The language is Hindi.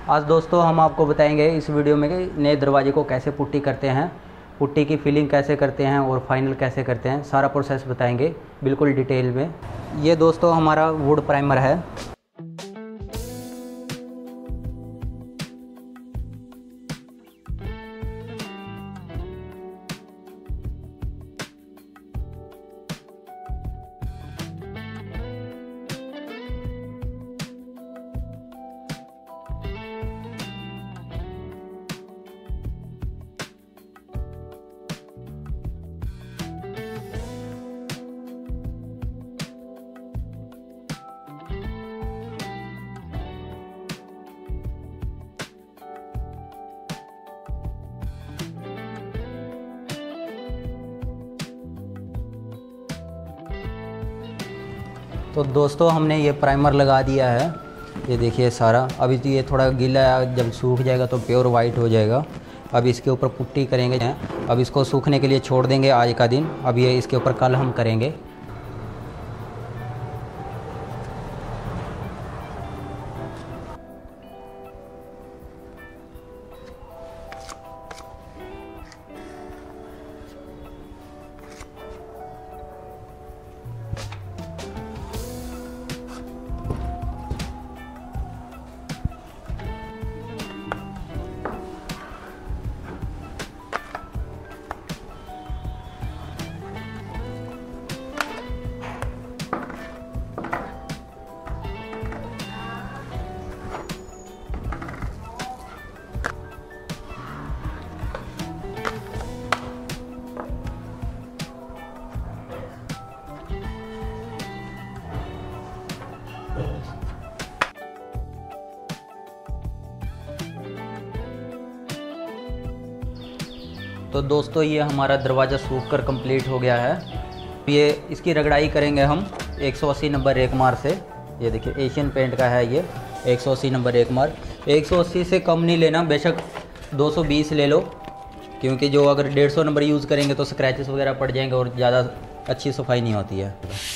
आज दोस्तों हम आपको बताएंगे इस वीडियो में कि नए दरवाजे को कैसे पुट्टी करते हैं, पुट्टी की फिलिंग कैसे करते हैं और फाइनल कैसे करते हैं, सारा प्रोसेस बताएंगे बिल्कुल डिटेल में। ये दोस्तों हमारा वुड प्राइमर है। तो दोस्तों हमने ये प्राइमर लगा दिया है, ये देखिए सारा। अभी तो ये थोड़ा गीला है, जब सूख जाएगा तो प्योर वाइट हो जाएगा। अब इसके ऊपर पुट्टी करेंगे। अब इसको सूखने के लिए छोड़ देंगे आज का दिन। अब ये इसके ऊपर कल हम करेंगे। तो दोस्तों ये हमारा दरवाज़ा सूख कर कंप्लीट हो गया है। ये इसकी रगड़ाई करेंगे हम 180 नंबर रेगमार से। ये देखिए एशियन पेंट का है ये 180 नंबर रेगमार। 180 से कम नहीं लेना, बेशक 220 ले लो, क्योंकि जो अगर 150 नंबर यूज़ करेंगे तो स्क्रैचेस वगैरह पड़ जाएंगे और ज़्यादा अच्छी सफाई नहीं होती है।